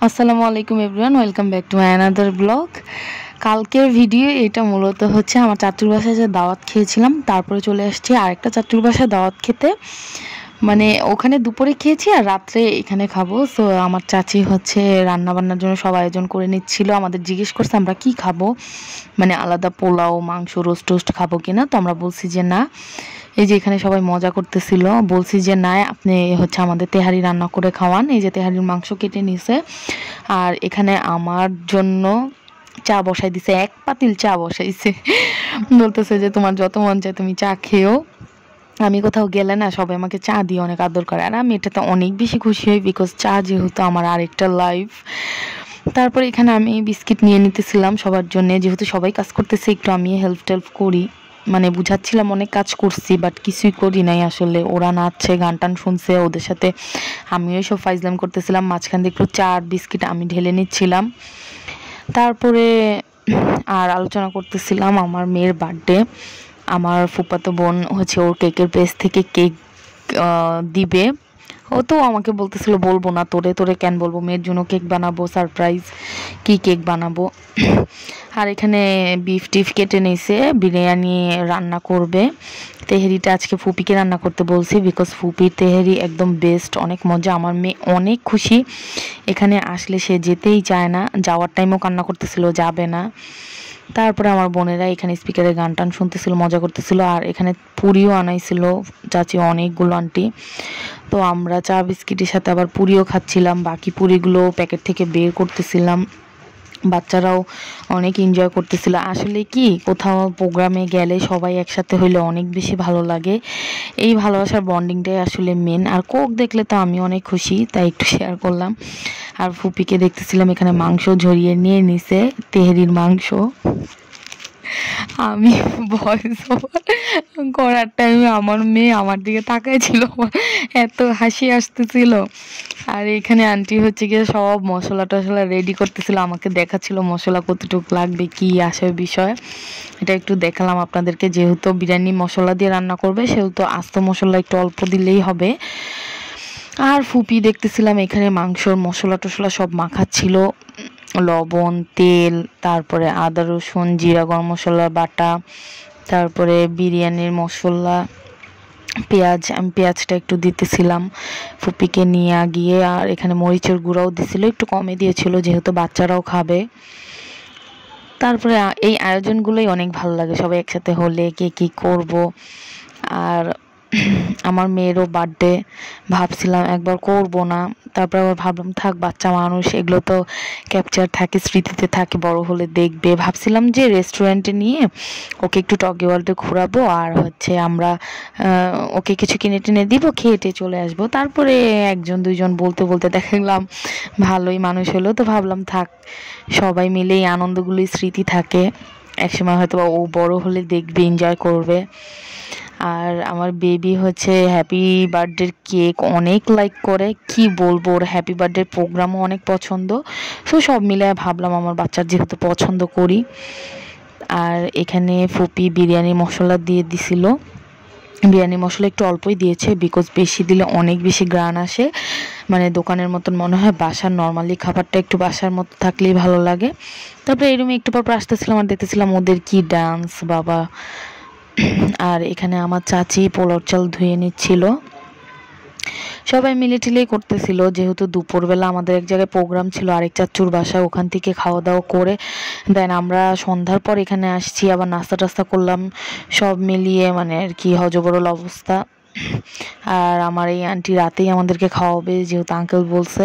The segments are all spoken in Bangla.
আসসালামু আলাইকুম everyone, welcome back to my another blog. কালকের ভিডিও এটা মূলত হচ্ছে আমার চাচুর বাসায় যে দাওয়াত খেয়েছিলাম, তারপরে চলে আসছি আরেকটা চাচুর বাসায় দাওয়াত খেতে। মানে ওখানে দুপুরে খেয়েছি আর রাত্রে এখানে খাবো। সো আমার চাচি হচ্ছে রান্না বান্নার জন্য সব আয়োজন করে নিচ্ছিল। আমাদের জিজ্ঞেস করছে আমরা কি খাবো, মানে আলাদা পোলাও, মাংস, রোস্ট টোস্ট খাবো কিনা। তো আমরা বলছি যে না। এই যে এখানে সবাই মজা করতেছিল, বলছি যে না আপনি হচ্ছে আমাদের তেহারি রান্না করে খাওয়ান। এই যে তেহারির মাংস কেটে নিছে, আর এখানে আমার জন্য চা বসাই দিছে, এক পাতিল চা বসাইছে। বলতেছে যে তোমার যত মন চায় তুমি চা খেও। আমি কোথাও গেলে না সবাই আমাকে চা দিয়ে অনেক আদর করে, আর আমি এটাতে অনেক বেশি খুশি হই, বিকজ চা যেহেতু আমার আরেকটা লাইফ। তারপরে এখানে আমি বিস্কিট নিয়ে নিতেছিলাম সবার জন্য, যেহেতু সবাই কাজ করতেছে একটু আমি হেল্প টেল্প করি। মানে বুঝাচ্ছিলাম অনেক কাজ করছি, বাট কিছুই করি নাই আসলে। ওরা নাচছে, গান টান শুনছে, ওদের সাথে আমিও সব ফাইজলাম করতেছিলাম। মাঝখান দিয়ে একটু চা আর বিস্কিট আমি ঢেলে নিচ্ছিলাম। তারপরে আর আলোচনা করতেছিলাম আমার মেয়ের বার্থডে। আমার ফুফাতো বোন হচ্ছে ওর কেকের প্লেস থেকে কেক দিবে। ও তো আমাকে বলতেছিল বলবো না, তোরে তোরে কেন বলবো, মেয়ের জন্য কেক বানাবো সারপ্রাইজ। কি কেক বানাবো। আর এখানে বিফ টিফ কেটে নিয়েছে, বিরিয়ানি রান্না করবে। তেহেরিটা আজকে ফুপিকে রান্না করতে বলছি, বিকজ ফুপির তেহেরি একদম বেস্ট, অনেক মজা। আমার মেয়ে অনেক খুশি, এখানে আসলে সে যেতেই চায় না, যাওয়ার টাইমও কান্না করতেছিল যাবে না। তারপরে আমার বোনেরা এখানে স্পিকারে গান টান শুনতেছিল, মজা করতেছিল। আর এখানে পুরিও আনাইছিল চাচি অনেকগুলো আন্টি। তো আমরা চা বিস্কিটের সাথে আবার পুরিও খাচ্ছিলাম, বাকি পুরিগুলো প্যাকেট থেকে বের করতেছিলাম। বাচ্চারাও অনেক এনজয় করতেছিল। আসলে কি কোথাও প্রোগ্রামে গেলে সবাই একসাথে হইলে অনেক বেশি ভালো লাগে, এই ভালোবাসার বন্ডিংটাই আসলে মেন। আর কোক দেখলে তো আমি অনেক খুশি, তাই একটু শেয়ার করলাম। আর ফুপিকে দেখতেছিলাম এখানে মাংস ঝরিয়ে নিয়ে নিছে, তেহেরির মাংস। আমি ভয়েস ওভার করার টাইমে আমার মেয়ে আমার দিকে তাকাই ছিল, এত হাসি আসতেছিল। আর এখানে আন্টি হচ্ছে গিয়ে সব মশলা টশলা রেডি করতেছিল, আমাকে দেখাচ্ছিল মশলা কতটুকু লাগবে, কি আসে বিষয়। এটা একটু দেখালাম আপনাদেরকে, যেহেতু বিরিয়ানি মশলা দিয়ে রান্না করবে সেহেতু আস্ত মশলা একটু অল্প দিলেই হবে। আর ফুপি দেখতেছিলাম এখানে মাংসর মশলা টশলা সব মাখাচ্ছিল, লবণ, তেল, তারপরে আদা রসুন জিরা গরম মশলা বাটা, তারপরে বিরিয়ানির মশলা, পেঁয়াজ। আমি পেঁয়াজটা একটু দিতেছিলাম ফুপিকে নিয়ে গিয়ে। আর এখানে মরিচের গুঁড়াও দিছিল, একটু কমে দিয়েছিল যেহেতু বাচ্চারাও খাবে। তারপরে এই আয়োজনগুলোই অনেক ভালো লাগে, সবাই একসাথে হলে কে কী করব। আর আমার মেয়েরও বার্থডে, ভাবছিলাম একবার করব না, তারপর আবার ভাবলাম থাক, বাচ্চা মানুষ, এগুলো তো ক্যাপচার থাকে, স্মৃতিতে থাকে, বড় হলে দেখবে। ভাবছিলাম যে রেস্টুরেন্টে নিয়ে ওকে একটু টকি ওয়ার্ল্ডে ঘোরাবো, আর হচ্ছে আমরা ওকে কিছু কিনে টিনে দিব, খেয়ে টেয়ে চলে আসবো। তারপরে একজন দুইজন বলতে বলতে দেখলাম ভালোই মানুষ হলো, তো ভাবলাম থাক, সবাই মিলে এই আনন্দগুলোই স্মৃতি থাকে, একসময় হয়তো ও বড় হলে দেখবে, এনজয় করবে। আর আমার বেবি হচ্ছে হ্যাপি বার্থডের কেক অনেক লাইক করে, কি বলবো, ওর হ্যাপি বার্থডের প্রোগ্রামও অনেক পছন্দ। সো সব মিলে ভাবলাম আমার বাচ্চার যেহেতু পছন্দ করি। আর এখানে ফুপি বিরিয়ানি মশলা দিয়ে দিছিল, বিরিয়ানি মশলা একটু অল্পই দিয়েছে, বিকজ বেশি দিলে অনেক বেশি গ্রান আসে, মানে দোকানের মতন মনে হয়। বাসার নর্মালি খাবারটা একটু বাসার মতো থাকলেই ভালো লাগে। তারপরে এই রুমে একটু পর আসতেছিলাম আর দেখতেছিলাম ওদের কি ডান্স বাবা। আর এখানে আমার চাচি পোলাও চাল ধুয়ে নিচ্ছিল, সবাই মিলে টিলেই করতেছিল। যেহেতু দুপুরবেলা আমাদের এক জায়গায় প্রোগ্রাম ছিল আরেক চাচুর বাসায়, ওখান থেকে খাওয়া দাওয়া করে দেন আমরা সন্ধ্যার পর এখানে আসছি, আবার নাস্তা টাস্তা করলাম, সব মিলিয়ে মানে আর কি হজবরল অবস্থা। আর আমার এই আন্টি রাতেই আমাদেরকে খাওয়াবে যেহেতু আঙ্কেল বলছে।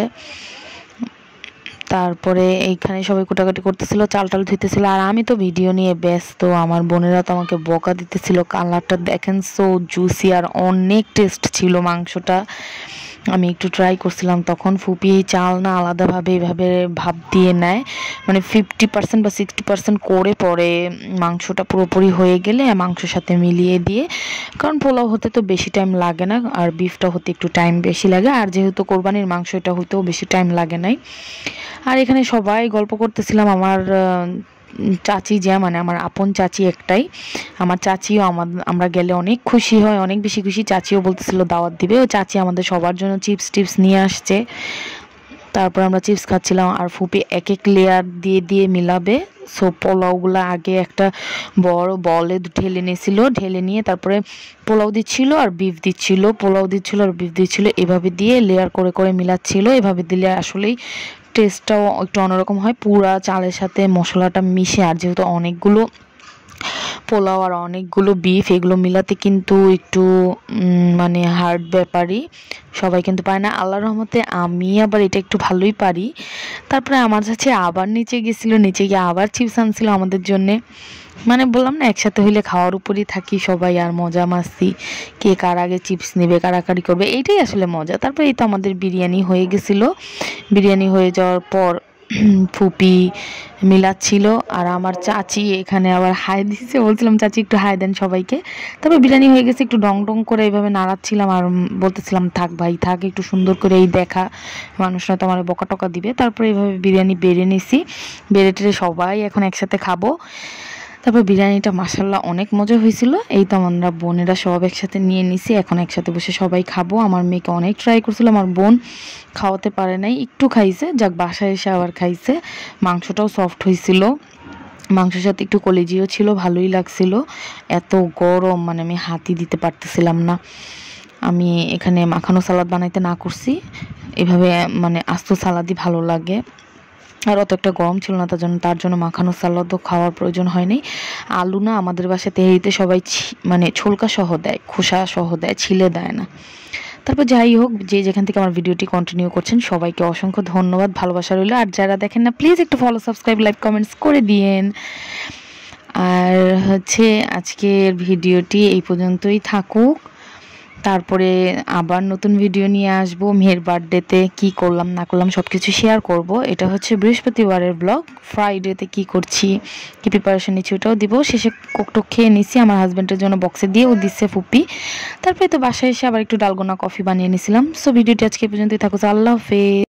তারপরে এইখানে সবাই কোটাকাটি করতেছিল, চাল টাল ধুইতেছিল, আর আমি তো ভিডিও নিয়ে ব্যস্ত। আমার বোনেরা তো আমাকে বকা দিতেছিল, কালারটা দেখেন সো জুসি, আর অনেক টেস্ট ছিল মাংসটা। আমি একটু ট্রাই করছিলাম, তখন ফুপি চাল না আলাদাভাবে এইভাবে ভাপ দিয়ে নেয়, মানে 50% বা 60% করে পরে মাংসটা পুরোপুরি হয়ে গেলে মাংসের সাথে মিলিয়ে দিয়ে, কারণ পোলাও হতে তো বেশি টাইম লাগে না, আর বিফটা হতে একটু টাইম বেশি লাগে, আর যেহেতু কোরবানির মাংস এটা হতেও বেশি টাইম লাগে নাই। আর এখানে সবাই গল্প করতেছিলাম। আমার চাচি যে মানে আমার আপন চাচি একটাই, আমার চাচিও আমরা গেলে অনেক খুশি হয়, অনেক বেশি খুশি। চাচিও বলতেছিল দাওয়াত দিবে, ও চাচি আমাদের সবার জন্য চিপস টিপস নিয়ে আসছে। তারপর আমরা চিপস খাচ্ছিলাম আর ফুপি এক এক লেয়ার দিয়ে দিয়ে মিলাবে। সো পোলাওগুলো আগে একটা বড় বলে ঢেলে নিয়েছিল, ঢেলে নিয়ে তারপরে পোলাও দিচ্ছিল আর বিফ দিচ্ছিল, পোলাও দিচ্ছিল আর বিফ দিচ্ছিল, এভাবে দিয়ে লেয়ার করে করে মিলাচ্ছিল। এভাবে দিলে আসলেই টেস্টটাও একটু অন্যরকম হয়, পুরা চালের সাথে মশলাটা মিশে। আর যেহেতু অনেকগুলো পোলাও আর অনেকগুলো বিফ, এগুলো মিলাতে কিন্তু একটু মানে হার্ড ব্যাপারই, সবাই কিন্তু পারে না। আল্লাহর রহমতে আমি আবার এটা একটু ভালোই পারি। তারপরে আমার কাছে আবার নিচে গেছিলো, নিচে গিয়ে আবার চিপস আনছিল আমাদের জন্যে। মানে বললাম না, একসাথে হইলে খাওয়ার উপরই থাকি সবাই, আর মজা মাস্তি, কে কার আগে চিপস নেবে, কারাকারি করবে, এইটাই আসলে মজা। তারপরে এই তো আমাদের বিরিয়ানি হয়ে গেছিলো। বিরিয়ানি হয়ে যাওয়ার পর ফুপি মিলাচ্ছিল আর আমার চাচি এখানে আবার হাই দিচ্ছে, বলছিলাম চাচি একটু হাই দেন সবাইকে। তারপর বিরিয়ানি হয়ে গেছে, একটু ডং ডং করে এইভাবে নাড়াচ্ছিলাম আর বলতেছিলাম থাক ভাই থাক, একটু সুন্দর করে এই দেখা, মানুষরা তো আমার বকা টকা দিবে। তারপরে এইভাবে বিরিয়ানি বেড়ে নিছি, বেড়ে টেড়ে সবাই এখন একসাথে খাবো। তারপর বিরিয়ানিটা মাশাআল্লাহ অনেক মজা হয়েছিল। এই তো আমরা বোনেরা সব একসাথে নিয়ে নিছি, এখন একসাথে বসে সবাই খাবো। আমার মেয়েকে অনেক ট্রাই করছিল, আমার বোন খাওয়াতে পারে নাই, একটু খাইছে, যাক বাসায় এসে আবার খাইছে। মাংসটাও সফট হয়েছিল, মাংসের সাথে একটু কলিজিও ছিল, ভালোই লাগছিল। এত গরম, মানে আমি হাতই দিতে পারতেছিলাম না। আমি এখানে মাখানো সালাদ বানাইতে না করছি, এভাবে মানে আস্ত সালাদই ভালো লাগে। আর অত একটা গরম ছিল না, তার জন্য মাখানো সালাদও খাওয়ার প্রয়োজন হয়নি। আলু না আমাদের বাসায় তেহারিতে সবাই মানে ছোলকা সহ দেয়, খোসা সহ দেয়, ছিলে দেয় না। তারপর যাই হোক, যে যেখান থেকে আমার ভিডিওটি কন্টিনিউ করছেন সবাইকে অসংখ্য ধন্যবাদ, ভালোবাসা রইল। আর যারা দেখেন না প্লিজ একটু ফলো, সাবস্ক্রাইব, লাইক, কমেন্টস করে দিয়েন। আর হচ্ছে আজকের ভিডিওটি এই পর্যন্তই থাকুক, তারপরে আবার নতুন ভিডিও নিয়ে আসবো। মেয়ের বার্থডেতে কি করলাম না করলাম সব কিছু শেয়ার করব। এটা হচ্ছে বৃহস্পতিবারের ব্লগ। ফ্রাইডেতে কি করছি, কি প্রিপারেশন নিচ্ছি ওটাও দিব। শেষে কোকটোক খেয়ে নিছি, আমার হাজব্যান্ডের জন্য বক্সে দিয়েও দিচ্ছে ফুপি। তারপরে তো বাসায় এসে আবার একটু ডালগোনা কফি বানিয়ে নিছিলাম। সো ভিডিওটি আজকে পর্যন্তই থাকুক, আল্লাহ হাফেজ।